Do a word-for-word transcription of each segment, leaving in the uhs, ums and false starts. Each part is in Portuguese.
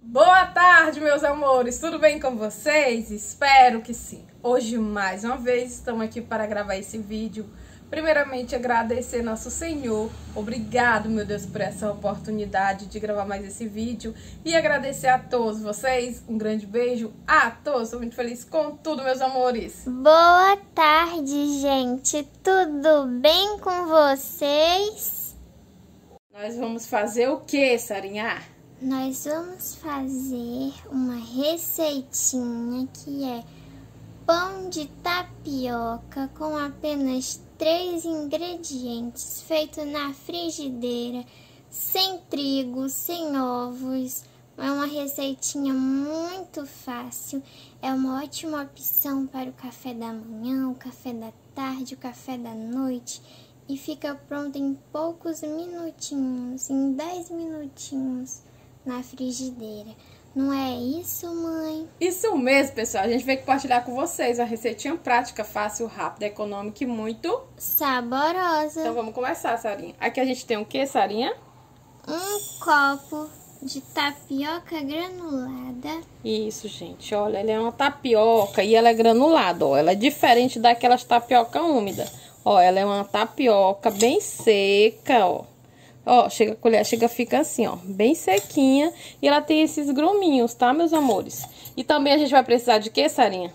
Boa tarde, meus amores! Tudo bem com vocês? Espero que sim! Hoje, mais uma vez, estamos aqui para gravar esse vídeo. Primeiramente, agradecer nosso Senhor. Obrigado, meu Deus, por essa oportunidade de gravar mais esse vídeo. E agradecer a todos vocês. Um grande beijo a todos. Estou muito feliz com tudo, meus amores. Boa tarde, gente. Tudo bem com vocês? Nós vamos fazer o que, Sarinha? Nós vamos fazer uma receitinha que é pão de tapioca com apenas três ingredientes, feito na frigideira, sem trigo, sem ovos. É uma receitinha muito fácil, é uma ótima opção para o café da manhã, o café da tarde, o café da noite. E fica pronto em poucos minutinhos, em dez minutinhos na frigideira. Não é isso, mãe? Isso mesmo, pessoal. A gente veio compartilhar com vocês uma receitinha prática, fácil, rápida, econômica e muito saborosa. Então vamos começar, Sarinha. Aqui a gente tem o que, Sarinha? Um copo de tapioca granulada. Isso, gente. Olha, ela é uma tapioca e ela é granulada, ó. Ela é diferente daquelas tapioca úmida. Ó, ela é uma tapioca bem seca, ó. Ó, chega a colher, chega, fica assim, ó, bem sequinha. E ela tem esses gruminhos, tá, meus amores? E também a gente vai precisar de quê, Sarinha?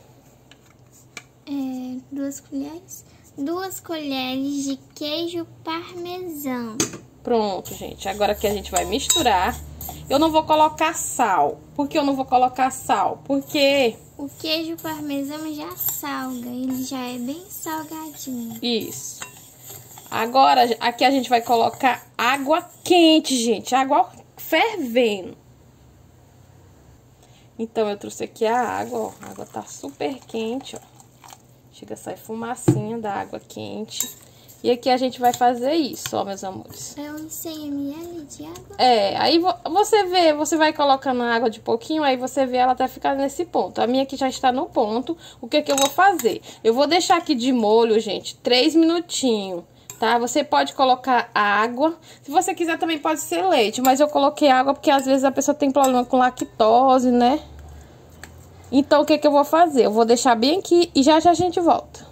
É, duas colheres. Duas colheres de queijo parmesão. Pronto, gente. Agora que a gente vai misturar. Eu não vou colocar sal. Por que eu não vou colocar sal? Porque o queijo parmesão já salga, ele já é bem salgadinho. Isso. Agora, aqui a gente vai colocar água quente, gente. Água fervendo. Então, eu trouxe aqui a água, ó. A água tá super quente, ó. Chega a sair fumacinha da água quente. E aqui a gente vai fazer isso, ó, meus amores. É uns cem mililitros de água? É, aí você vê, você vai colocando a água de pouquinho, aí você vê ela até ficar nesse ponto. A minha aqui já está no ponto. O que que eu vou fazer? Eu vou deixar aqui de molho, gente, três minutinhos. Tá? Você pode colocar água. Se você quiser também pode ser leite. Mas eu coloquei água porque às vezes a pessoa tem problema com lactose, né? Então o que que eu vou fazer? Eu vou deixar bem aqui e já já a gente volta.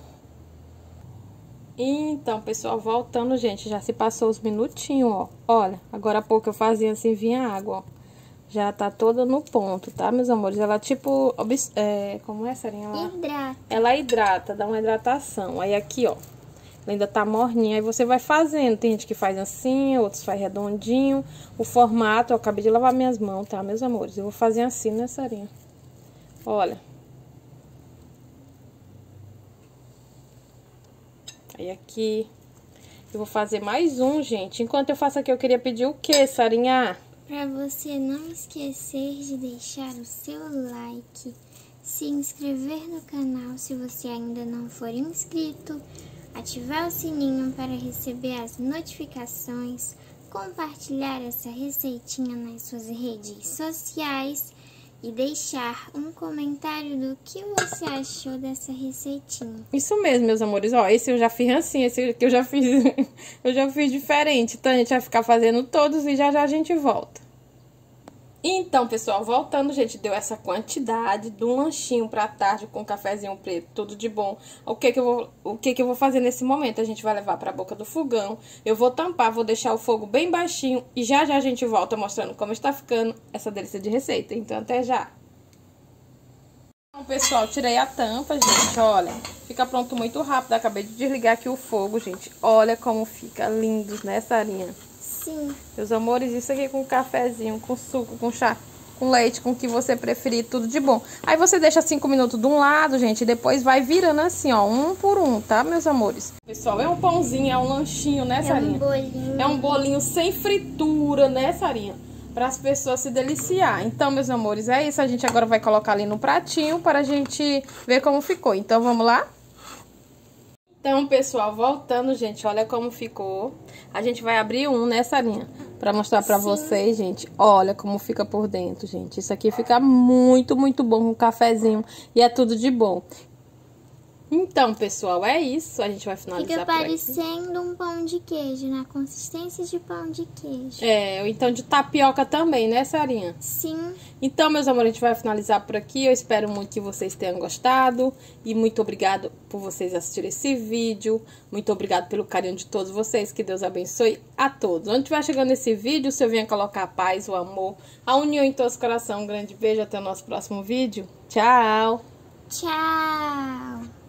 Então, pessoal, voltando, gente. Já se passou os minutinhos, ó. Olha, agora há pouco eu fazia assim, vinha água, ó. Já tá toda no ponto, tá, meus amores? Ela tipo... É, como é, Sarinha? Ela hidrata. Ela hidrata, dá uma hidratação. Aí aqui, ó. Ela ainda tá morninha, aí você vai fazendo. Tem gente que faz assim, outros faz redondinho. O formato, eu acabei de lavar minhas mãos, tá, meus amores? Eu vou fazer assim, né, Sarinha? Olha. Aí aqui, eu vou fazer mais um, gente. Enquanto eu faço aqui, eu queria pedir o quê, Sarinha? Pra você não esquecer de deixar o seu like, se inscrever no canal se você ainda não for inscrito, ativar o sininho para receber as notificações, compartilhar essa receitinha nas suas redes sociais e deixar um comentário do que você achou dessa receitinha. Isso mesmo, meus amores. Ó, esse eu já fiz assim, esse que eu já fiz, eu já fiz diferente. Então a gente vai ficar fazendo todos e já já a gente volta. Então, pessoal, voltando, gente, deu essa quantidade de um lanchinho pra tarde com um cafezinho preto, tudo de bom. O que que eu vou, o que que eu vou fazer nesse momento? A gente vai levar pra boca do fogão. Eu vou tampar, vou deixar o fogo bem baixinho e já já a gente volta mostrando como está ficando essa delícia de receita. Então, até já. Então, pessoal, tirei a tampa, gente, olha. Fica pronto muito rápido. Acabei de desligar aqui o fogo, gente. Olha como fica lindo, né, Sarinha? Sim. Meus amores, isso aqui com cafezinho, com suco, com chá, com leite, com o que você preferir, tudo de bom. Aí você deixa cinco minutos de um lado, gente, e depois vai virando assim, ó, um por um, tá, meus amores? Pessoal, é um pãozinho, é um lanchinho, né, Sarinha? É um bolinho. É um bolinho sem fritura, né, Sarinha? Para as pessoas se deliciar. Então, meus amores, é isso. A gente agora vai colocar ali no pratinho para a gente ver como ficou. Então, vamos lá? Então, pessoal, voltando, gente, olha como ficou. A gente vai abrir um, né, Sarinha? Pra mostrar pra Sim. vocês, gente. Olha como fica por dentro, gente. Isso aqui fica muito, muito bom com cafezinho. E é tudo de bom. Então, pessoal, é isso. A gente vai finalizar Fica por aqui. parecendo um pão de queijo, na consistência de pão de queijo. É, ou então de tapioca também, né, Sarinha? Sim. Então, meus amores, a gente vai finalizar por aqui. Eu espero muito que vocês tenham gostado. E muito obrigado por vocês assistirem esse vídeo. Muito obrigado pelo carinho de todos vocês. Que Deus abençoe a todos. Onde estiver chegando esse vídeo, se eu venha colocar a paz, o amor, a união em todos os corações. Um grande beijo. Até o nosso próximo vídeo. Tchau! Tchau!